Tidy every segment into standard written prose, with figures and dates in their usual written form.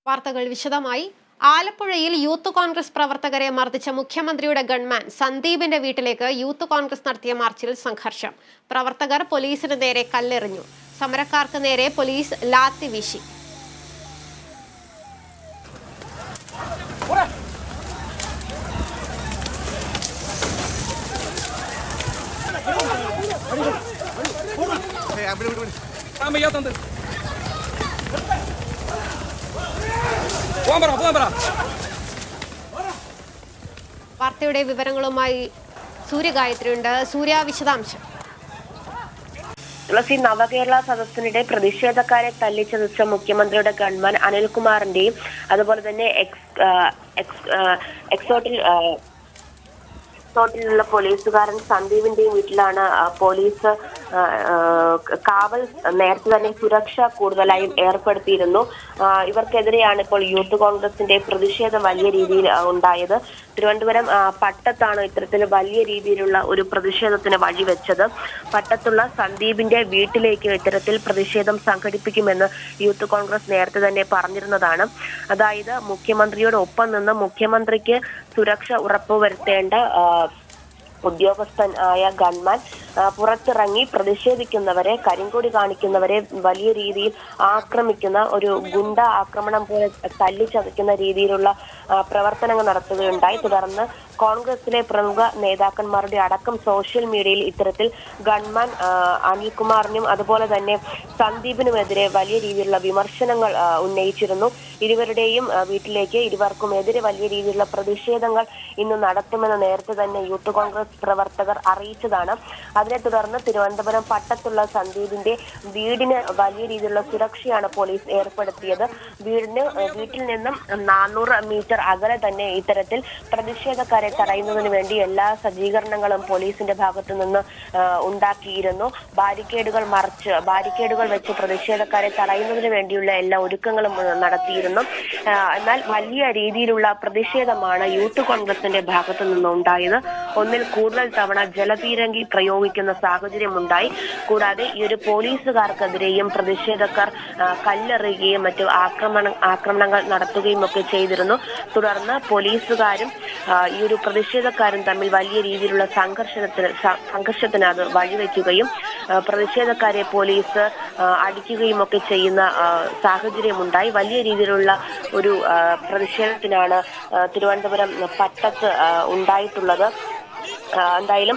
വാർത്തകൾ വിശദമായി. ആലപ്പുഴയിൽ യൂത്ത് കോൺഗ്രസ് പ്രവർത്തകരെ മർദ്ദിച്ച മുഖ്യമന്ത്രിയുടെ ഗൺമാൻ സന്ദീപിന്റെ വീട്ടിലേക്ക് യൂത്ത് കോൺഗ്രസ് നടത്തിയ മാർച്ചിൽ സംഘർഷം. പ്രവർത്തകർ പോലീസിന് നേരെ കല്ലെറിഞ്ഞു. സമരക്കാർക്ക് നേരെ പോലീസ് ലാത്തി വീശി. വാർത്തയുടെ വിവരങ്ങളുമായി സൂര്യഗായത്രിയുണ്ട്. സൂര്യ, വിശദാംശം. തുളസി, നവകേരള സദസ്സിനിടെ പ്രതിഷേധക്കാരെ തല്ലിച്ചതച്ച മുഖ്യമന്ത്രിയുടെ ഗൺമാൻ അനിൽകുമാറിന്റെയും അതുപോലെ തന്നെ എക്സോട്ടിലുള്ള പോലീസുകാരൻ സന്ദീപിന്റെയും വീട്ടിലാണ് പോലീസ് കാവൽ നേരത്തെ തന്നെ സുരക്ഷ കൂടുതലായും ഏർപ്പെടുത്തിയിരുന്നു. ഇവർക്കെതിരെയാണ് ഇപ്പോൾ യൂത്ത് കോൺഗ്രസിന്റെ പ്രതിഷേധം വലിയ രീതിയിൽ ഉണ്ടായത്. തിരുവനന്തപുരം പട്ടത്താണ് ഇത്തരത്തിൽ വലിയ രീതിയിലുള്ള ഒരു പ്രതിഷേധത്തിന് വഴിവെച്ചത്. പട്ടത്തുള്ള സന്ദീപിന്റെ വീട്ടിലേക്ക് ഇത്തരത്തിൽ പ്രതിഷേധം സംഘടിപ്പിക്കുമെന്ന് യൂത്ത് കോൺഗ്രസ് നേരത്തെ തന്നെ പറഞ്ഞിരുന്നതാണ്. അതായത് മുഖ്യമന്ത്രിയോട് ഒപ്പം നിന്ന് മുഖ്യമന്ത്രിക്ക് സുരക്ഷ ഉറപ്പുവരുത്തേണ്ട ഉദ്യോഗസ്ഥൻ ആയ ഗൺമാൻ പുറത്തിറങ്ങി പ്രതിഷേധിക്കുന്നവരെ, കരിങ്കൊടി കാണിക്കുന്നവരെ വലിയ രീതിയിൽ ആക്രമിക്കുന്ന ഒരു ഗുണ്ട ആക്രമണം പോലെ തല്ലിച്ചതയ്ക്കുന്ന രീതിയിലുള്ള പ്രവർത്തനങ്ങൾ നടത്തുകയുണ്ടായി. തുടർന്ന് കോൺഗ്രസിലെ പ്രമുഖ നേതാക്കന്മാരുടെ അടക്കം സോഷ്യൽ മീഡിയയിൽ ഇത്തരത്തിൽ ഗൺമാൻ അനിൽകുമാറിനും അതുപോലെ തന്നെ സന്ദീപിനുമെതിരെ വലിയ രീതിയിലുള്ള വിമർശനങ്ങൾ ഉന്നയിച്ചിരുന്നു. ഇരുവരുടെയും വീട്ടിലേക്ക് ഇരുവർക്കും എതിരെ വലിയ രീതിയിലുള്ള പ്രതിഷേധങ്ങൾ ഇന്ന് നടത്തുമെന്ന് നേരത്തെ തന്നെ യൂത്ത് കോൺഗ്രസ് പ്രവർത്തകർ അറിയിച്ചതാണ്. അതിനെ തുടർന്ന് തിരുവനന്തപുരം പട്ടത്തുള്ള സന്ദീപിന്റെ വീടിന് വലിയ രീതിയിലുള്ള സുരക്ഷയാണ് പോലീസ് ഏർപ്പെടുത്തിയത്. വീട്ടിൽ നിന്നും 400 മീറ്റർ അകലെ തന്നെ ഇത്തരത്തിൽ പ്രതിഷേധക്കാരെ തടയുന്നതിന് വേണ്ടി എല്ലാ സജ്ജീകരണങ്ങളും പോലീസിന്റെ ഭാഗത്തു നിന്ന് ഉണ്ടാക്കിയിരുന്നു. ബാരിക്കേഡുകൾ വെച്ച് പ്രതിഷേധക്കാരെ തടയുന്നതിന് വേണ്ടിയുള്ള എല്ലാ ഒരുക്കങ്ങളും നടത്തിയിരുന്നു. എന്നാൽ വലിയ രീതിയിലുള്ള പ്രതിഷേധമാണ് യൂത്ത് കോൺഗ്രസിന്റെ ഭാഗത്തു നിന്ന് ഉണ്ടായത്. ഒന്നിൽ കൂടുതൽ തവണ ജലപീരങ്കി പ്രയോഗിക്കുന്ന സാഹചര്യമുണ്ടായി. കൂടാതെ ഈ ഒരു പോലീസുകാർക്കെതിരെയും പ്രതിഷേധക്കാർ കല്ലെറിയുകയും മറ്റു ആക്രമണങ്ങൾ നടത്തുകയും ഒക്കെ ചെയ്തിരുന്നു. തുടർന്ന് പോലീസുകാരും ഈ ഒരു പ്രതിഷേധക്കാരും തമ്മിൽ വലിയ രീതിയിലുള്ള സംഘർഷത്തിന് അത് വഴിവെക്കുകയും പ്രതിഷേധക്കാരെ പോലീസ് അടിക്കുകയും ഒക്കെ ചെയ്യുന്ന സാഹചര്യമുണ്ടായി. വലിയ രീതിയിലുള്ള ഒരു പ്രതിഷേധത്തിനാണ് തിരുവനന്തപുരം പട്ടത്ത് ഉണ്ടായിട്ടുള്ളത്. എന്തായാലും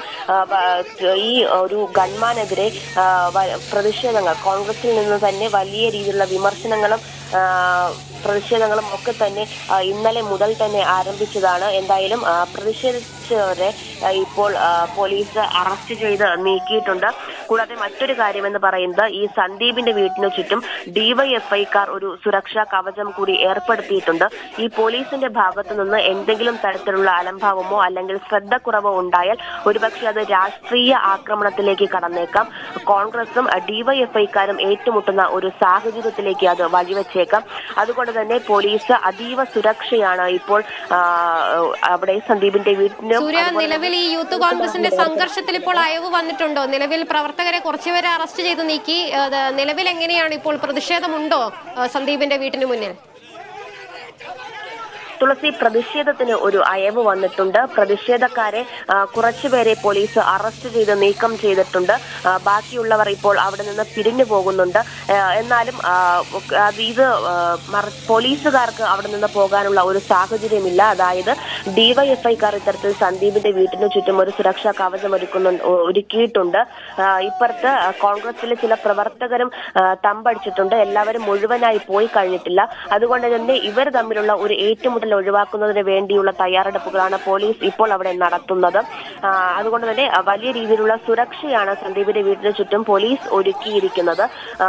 ഈ ഒരു ഗൺമാനെതിരെ പ്രതിഷേധങ്ങൾ കോൺഗ്രസിൽ നിന്ന് തന്നെ വലിയ രീതിയിലുള്ള വിമർശനങ്ങളും പ്രതിഷേധങ്ങളും ഒക്കെ തന്നെ ഇന്നലെ മുതൽ തന്നെ ആരംഭിച്ചതാണ്. എന്തായാലും പ്രതിഷേധിച്ചവരെ ഇപ്പോൾ പോലീസ് അറസ്റ്റ് ചെയ്ത് നീക്കിയിട്ടുണ്ട്. കൂടാതെ മറ്റൊരു കാര്യമെന്ന് പറയുന്നത് ഈ സന്ദീപിന്റെ വീട്ടിനു ചുറ്റും ഡിവൈഎഫ്ഐക്കാർ ഒരു സുരക്ഷാ കവചം കൂടി ഏർപ്പെടുത്തിയിട്ടുണ്ട്. ഈ പോലീസിന്റെ ഭാഗത്തു നിന്ന് എന്തെങ്കിലും തരത്തിലുള്ള അലംഭാവമോ അല്ലെങ്കിൽ ശ്രദ്ധക്കുറവോ ഉണ്ടായാൽ ഒരുപക്ഷെ അത് രാഷ്ട്രീയ ആക്രമണത്തിലേക്ക് കടന്നേക്കാം. കോൺഗ്രസും ഡിവൈഎഫ്ഐക്കാരും ഏറ്റുമുട്ടുന്ന ഒരു സാഹചര്യത്തിലേക്ക് അത് വഴിവെച്ചേക്കാം. അതുകൊണ്ട് തന്നെ പോലീസ് അതീവ സുരക്ഷയാണ് ഇപ്പോൾ അവിടെ സന്ദീപിന്റെ വീട്ടിന്. നിലവിൽ ഈ യൂത്ത് കോൺഗ്രസിന്റെ സംഘർഷത്തിൽ ഇപ്പോൾ അയവ് വന്നിട്ടുണ്ടോ? നിലവിൽ പ്രവർത്തകരെ കുറച്ചുപേരെ അറസ്റ്റ് ചെയ്ത് നീക്കി. നിലവിൽ എങ്ങനെയാണ് ഇപ്പോൾ? പ്രതിഷേധമുണ്ടോ സന്ദീപിന്റെ വീട്ടിന് മുന്നിൽ? തുളസി, പ്രതിഷേധത്തിന് ഒരു അയവ് വന്നിട്ടുണ്ട്. പ്രതിഷേധക്കാരെ കുറച്ചുപേരെ പോലീസ് അറസ്റ്റ് ചെയ്ത് നീക്കം ചെയ്തിട്ടുണ്ട്. ബാക്കിയുള്ളവർ ഇപ്പോൾ അവിടെ നിന്ന് പിരിഞ്ഞു പോകുന്നുണ്ട്. എന്നാലും ഇത് പോലീസുകാർക്ക് അവിടെ നിന്ന് പോകാനുള്ള ഒരു സാഹചര്യമില്ല. അതായത് ഡിവൈഎഫ്ഐക്കാർ ഇത്തരത്തിൽ സന്ദീപിന്റെ വീട്ടിനു ചുറ്റും ഒരു സുരക്ഷാ കവചം ഒരുക്കിയിട്ടുണ്ട്. ഇപ്പുറത്ത് കോൺഗ്രസിലെ ചില പ്രവർത്തകരും തമ്പടിച്ചിട്ടുണ്ട്. എല്ലാവരും മുഴുവനായി പോയി കഴിഞ്ഞിട്ടില്ല. അതുകൊണ്ട് തന്നെ ഇവർ തമ്മിലുള്ള ഒരു ഏറ്റുമുട്ടൽ ഒഴിവാക്കുന്നതിന് വേണ്ടിയുള്ള തയ്യാറെടുപ്പുകളാണ് പോലീസ് ഇപ്പോൾ അവിടെ നടത്തുന്നത്. അതുകൊണ്ട് തന്നെ വലിയ രീതിയിലുള്ള സുരക്ഷയാണ് സന്ദീപിന്റെ വീടിന് ചുറ്റും പോലീസ് ഒരുക്കിയിരിക്കുന്നത്.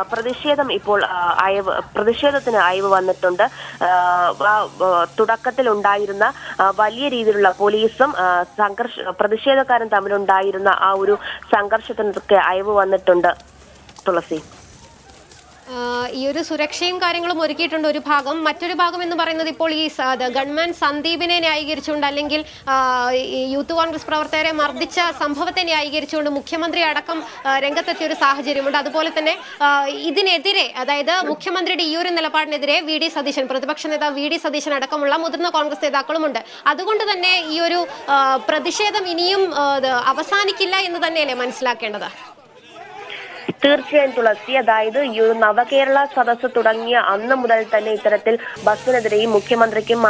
പ്രതിഷേധത്തിന് അയവ് വന്നിട്ടുണ്ട്. തുടക്കത്തിൽ ഉണ്ടായിരുന്ന വലിയ രീതിയിലുള്ള പോലീസും പ്രതിഷേധക്കാരും തമ്മിലുണ്ടായിരുന്ന ആ ഒരു സംഘർഷത്തിനൊക്കെ അയവ് വന്നിട്ടുണ്ട്. തുളസി. ഈ ഒരു സുരക്ഷയും കാര്യങ്ങളും ഒരുക്കിയിട്ടുണ്ട് ഒരു ഭാഗം. മറ്റൊരു ഭാഗം എന്ന് പറയുന്നത് ഇപ്പോൾ ഈ ഗവൺമെന്റ് സന്ദീപിനെ ന്യായീകരിച്ചുകൊണ്ട് അല്ലെങ്കിൽ ഈ യൂത്ത് കോൺഗ്രസ് പ്രവർത്തകരെ മർദ്ദിച്ച സംഭവത്തെ ന്യായീകരിച്ചുകൊണ്ട് മുഖ്യമന്ത്രി അടക്കം രംഗത്തെത്തിയ ഒരു സാഹചര്യമുണ്ട്. അതുപോലെ തന്നെ ഇതിനെതിരെ, അതായത് മുഖ്യമന്ത്രിയുടെ ഈ ഒരു നിലപാടിനെതിരെ വി.ഡി. സതീശൻ, പ്രതിപക്ഷ നേതാവ് വി.ഡി. സതീശൻ അടക്കമുള്ള മുതിർന്ന കോൺഗ്രസ് നേതാക്കളുമുണ്ട്. അതുകൊണ്ട് തന്നെ ഈ ഒരു പ്രതിഷേധം ഇനിയും അവസാനിക്കില്ല എന്ന് തന്നെയല്ലേ മനസ്സിലാക്കേണ്ടത്? തീർച്ചയായും തുളസി, അതായത് ഈ ഒരു നവകേരള സദസ്സ് തുടങ്ങിയ അന്ന് മുതൽ തന്നെ ഇത്തരത്തിൽ ബസ്സിനെതിരെയും മുഖ്യമന്ത്രിക്കും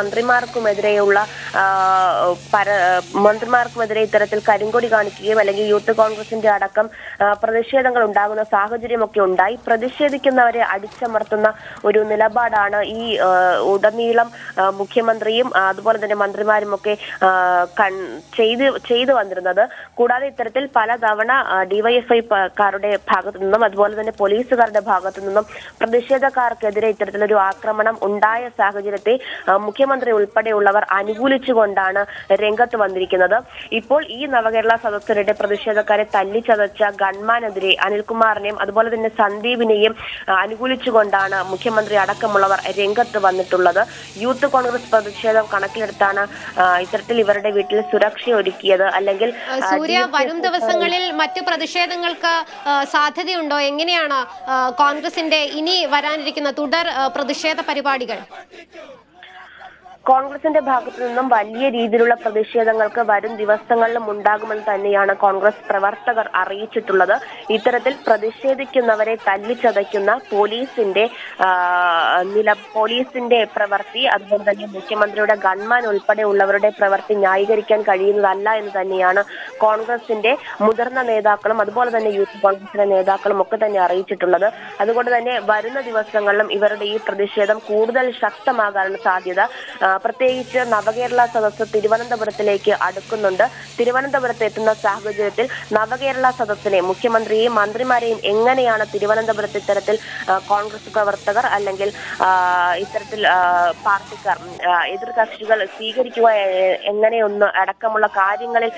മന്ത്രിമാർക്കുമെതിരെ ഇത്തരത്തിൽ കരിങ്കൊടി കാണിക്കുകയും അല്ലെങ്കിൽ യൂത്ത് കോൺഗ്രസിന്റെ അടക്കം പ്രതിഷേധങ്ങൾ ഉണ്ടാകുന്ന സാഹചര്യമൊക്കെ ഉണ്ടായി. പ്രതിഷേധിക്കുന്നവരെ അടിച്ചമർത്തുന്ന ഒരു നിലപാടാണ് ഈ ഉടനീളം മുഖ്യമന്ത്രിയും അതുപോലെ തന്നെ മന്ത്രിമാരും ഒക്കെ ചെയ്തു വന്നിരുന്നത്. കൂടാതെ ഇത്തരത്തിൽ പലതവണ ഡിവൈഎഫ്ഐക്കാരുടെ ഭാഗത്തു നിന്നും അതുപോലെ തന്നെ പോലീസുകാരുടെ ഭാഗത്തു നിന്നും പ്രതിഷേധക്കാർക്കെതിരെ ഇത്തരത്തിലൊരു ആക്രമണം ഉണ്ടായ സാഹചര്യത്തെ മുഖ്യമന്ത്രി ഉൾപ്പെടെയുള്ളവർ അനുകൂലിച്ചുകൊണ്ടാണ് രംഗത്ത് വന്നിരിക്കുന്നത്. ഇപ്പോൾ ഈ നവകേരള സദസ്സിനിടെ പ്രതിഷേധക്കാരെ തല്ലിച്ചതച്ച ഗൺമാനെതിരെ അനിൽകുമാറിനെയും അതുപോലെ തന്നെ സന്ദീപിനെയും അനുകൂലിച്ചുകൊണ്ടാണ് മുഖ്യമന്ത്രി അടക്കമുള്ളവർ രംഗത്ത് വന്നിട്ടുള്ളത്. യൂത്ത് കോൺഗ്രസ് പ്രതിഷേധം കണക്കിലെടുത്താണ് ഇത്തരത്തിൽ ഇവരുടെ വീട്ടിൽ സുരക്ഷ ഒരുക്കിയത്. അല്ലെങ്കിൽ സൂര്യ, വരും ദിവസങ്ങളിൽ മറ്റു പ്രതിഷേധങ്ങൾക്ക് സാധ്യതയുണ്ടോ? എങ്ങനെയാണ് കോൺഗ്രസിന്റെ ഇനി വരാനിരിക്കുന്ന തുടർ പ്രതിഷേധ പരിപാടികൾ? കോൺഗ്രസിന്റെ ഭാഗത്തു നിന്നും വലിയ രീതിയിലുള്ള പ്രതിഷേധങ്ങൾക്ക് വരും ദിവസങ്ങളിലും ഉണ്ടാകുമെന്ന് തന്നെയാണ് കോൺഗ്രസ് പ്രവർത്തകർ അറിയിച്ചിട്ടുള്ളത്. ഇത്തരത്തിൽ പ്രതിഷേധിക്കുന്നവരെ തല്ലിച്ചതയ്ക്കുന്ന പോലീസിന്റെ പ്രവൃത്തി, അതുപോലെ തന്നെ മുഖ്യമന്ത്രിയുടെ ഗൺമാൻ ഉൾപ്പെടെയുള്ളവരുടെ പ്രവൃത്തി ന്യായീകരിക്കാൻ കഴിയുന്നതല്ല എന്ന് തന്നെയാണ് കോൺഗ്രസിന്റെ മുതിർന്ന നേതാക്കളും അതുപോലെ തന്നെ യൂത്ത് കോൺഗ്രസിന്റെ നേതാക്കളും ഒക്കെ തന്നെ അറിയിച്ചിട്ടുള്ളത്. അതുകൊണ്ട് തന്നെ വരുന്ന ദിവസങ്ങളിലും ഇവരുടെ ഈ പ്രതിഷേധം കൂടുതൽ ശക്തമാകാനുള്ള സാധ്യത, പ്രത്യേകിച്ച് നവകേരള സദസ്സ് തിരുവനന്തപുരത്തിലേക്ക് അടുക്കുന്നുണ്ട്. തിരുവനന്തപുരത്ത് എത്തുന്ന സാഹചര്യത്തിൽ നവകേരള സദസ്സിനെ, മുഖ്യമന്ത്രിയെയും മന്ത്രിമാരെയും എങ്ങനെയാണ് തിരുവനന്തപുരത്ത് ഇത്തരത്തിൽ കോൺഗ്രസ് പ്രവർത്തകർ അല്ലെങ്കിൽ ഇത്തരത്തിൽ പാർട്ടിക്കാർ, എതിർകക്ഷികൾ സ്വീകരിക്കുക എങ്ങനെയൊന്ന് അടക്കമുള്ള കാര്യങ്ങളിൽ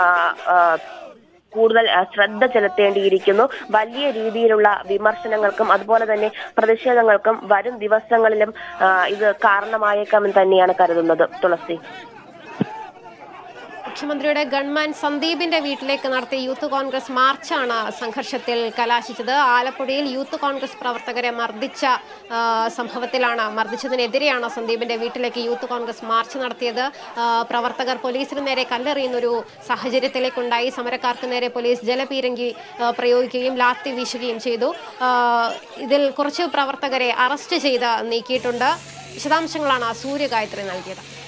കൂടുതൽ ശ്രദ്ധ ചെലുത്തേണ്ടിയിരിക്കുന്നു. വലിയ രീതിയിലുള്ള വിമർശനങ്ങൾക്കും അതുപോലെ തന്നെ പ്രതിഷേധങ്ങൾക്കും വരും ദിവസങ്ങളിലും ഇത് കാരണമായേക്കാമെന്ന് തന്നെയാണ് കരുതുന്നത്. തുളസി, മുഖ്യമന്ത്രിയുടെ ഗൺമാൻ സന്ദീപിന്റെ വീട്ടിലേക്ക് നടത്തിയ യൂത്ത് കോൺഗ്രസ് മാർച്ചാണ് സംഘർഷത്തിൽ കലാശിച്ചത്. ആലപ്പുഴയിൽ യൂത്ത് കോൺഗ്രസ് പ്രവർത്തകരെ മർദ്ദിച്ചതിനെതിരെയാണ് സന്ദീപിന്റെ വീട്ടിലേക്ക് യൂത്ത് കോൺഗ്രസ് മാർച്ച് നടത്തിയത്. പ്രവർത്തകർ പോലീസിന് നേരെ കല്ലെറിയുന്നൊരു സാഹചര്യത്തിലേക്കുണ്ടായി. സമരക്കാർക്ക് നേരെ പോലീസ് ജലപീരങ്കി പ്രയോഗിക്കുകയും ലാത്തി വീശുകയും ചെയ്തു. ഇതിൽ കുറച്ച് പ്രവർത്തകരെ അറസ്റ്റ് ചെയ്ത് നീക്കിയിട്ടുണ്ട്. വിശദാംശങ്ങളാണ് സൂര്യഗായത്രി നൽകിയത്.